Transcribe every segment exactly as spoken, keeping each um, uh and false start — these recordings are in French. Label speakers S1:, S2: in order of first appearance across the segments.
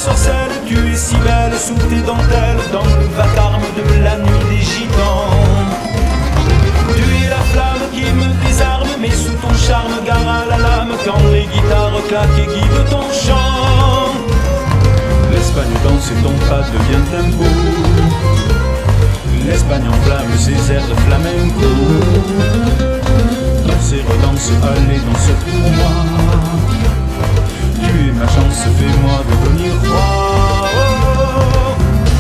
S1: m'ensorcelles, tu es si belle sous tes dentelles, dans le vacarme de la nuit des gitans. Tu es la flamme qui me désarme, mais sous ton charme, gare à la lame, quand les guitares claquent et guident ton chant. L'Espagne danse et ton pas devient tempo. L'Espagne enflamme ses airs de flamenco. Danse et redanse, allez, danse pour moi. Tu es ma chance, fais-moi devenir roi. Oh.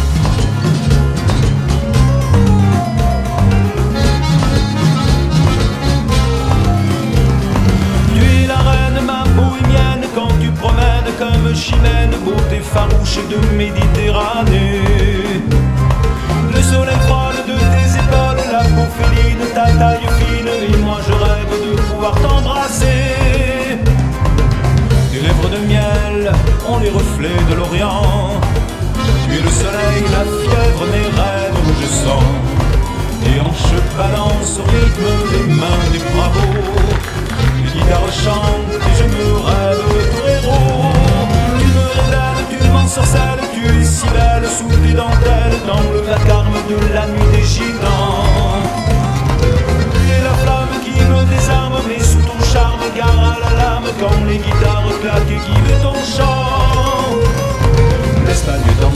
S1: Tu es la reine, ma bohémienne, quand tu promènes comme chimène, beauté farouche de Méditerranée. Le soleil frôle de tes épaules, la peau féline, ta taille fine, et moi je rêve de pouvoir t'embrasser. Tes lèvres de miel ont les reflets de l'Orient. Tu es le soleil, la fièvre, mes rêves où je sens. Tes hanches balancent au rythme des mains des bravos. Les guitares chantent et je me rêve tout héros. Tu me révèles, tu m'ensorcelles, tu es si belle sous tes dentelles, dans le vacarme de la nuit des gitans. Tu es la flamme qui me désarme, mais sous ton charme, gare à la lame, quand les guitares claquent et guident ton chant. L'Espagne